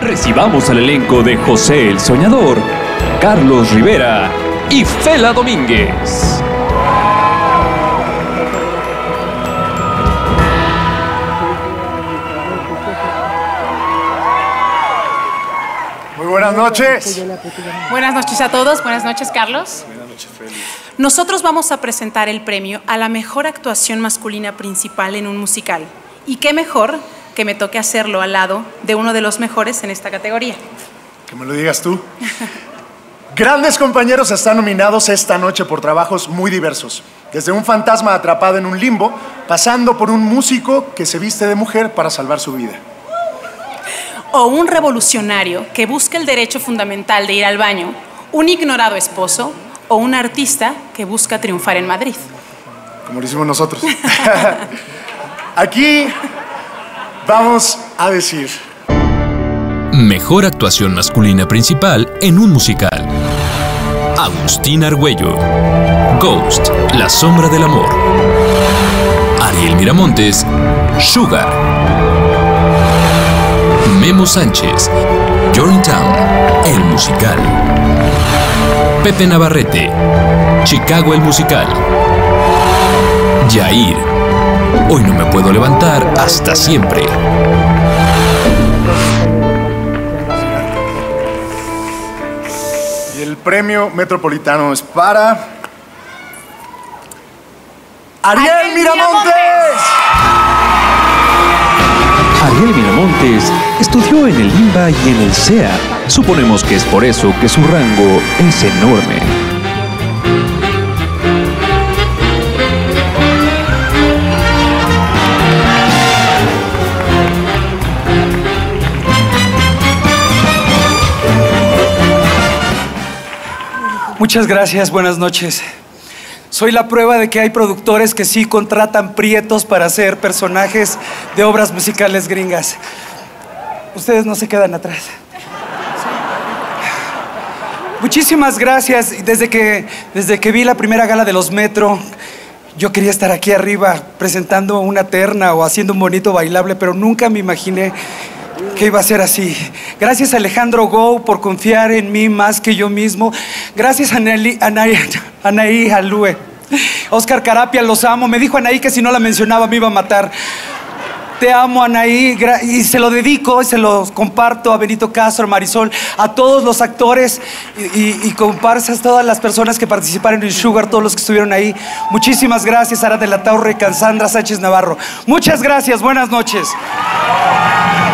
Recibamos al elenco de José el Soñador, Carlos Rivera y Fela Domínguez. Muy buenas noches. Buenas noches a todos. Buenas noches, Carlos. Buenas noches, Feli. Nosotros vamos a presentar el premio a la mejor actuación masculina principal en un musical. Y qué mejor que me toque hacerlo al lado de uno de los mejores en esta categoría. Que me lo digas tú. Grandes compañeros están nominados esta noche por trabajos muy diversos. Desde un fantasma atrapado en un limbo, pasando por un músico que se viste de mujer para salvar su vida. O un revolucionario que busca el derecho fundamental de ir al baño, un ignorado esposo o un artista que busca triunfar en Madrid. Como lo hicimos nosotros. Aquí vamos a decir: Mejor actuación masculina principal en un musical. Agustín Argüello, Ghost, La sombra del amor. Ariel Miramontes, Sugar. Memo Sánchez, Journeytown, el musical. Pepe Navarrete, Chicago, el musical. Yair, Hoy no me puedo levantar hasta siempre. Y el premio metropolitano es para Ariel Miramontes. Ariel Miramontes estudió en el IMBA y en el CEA. Suponemos que es por eso que su rango es enorme. Muchas gracias, buenas noches. Soy la prueba de que hay productores que sí contratan prietos para hacer personajes de obras musicales gringas. Ustedes no se quedan atrás. Muchísimas gracias. Desde que vi la primera gala de los Metro, yo quería estar aquí arriba presentando una terna o haciendo un bonito bailable, pero nunca me imaginé que iba a ser así. Gracias a Alejandro Gou por confiar en mí más que yo mismo. Gracias a Anaí Alue. Oscar Carapia, los amo. Me dijo Anaí que si no la mencionaba me iba a matar. Te amo, Anaí, y se lo dedico y se lo comparto a Benito Castro, a Marisol, a todos los actores y comparsas, todas las personas que participaron en Sugar, todos los que estuvieron ahí. Muchísimas gracias, Ara de la Torre, Cassandra Sánchez Navarro. Muchas gracias, buenas noches.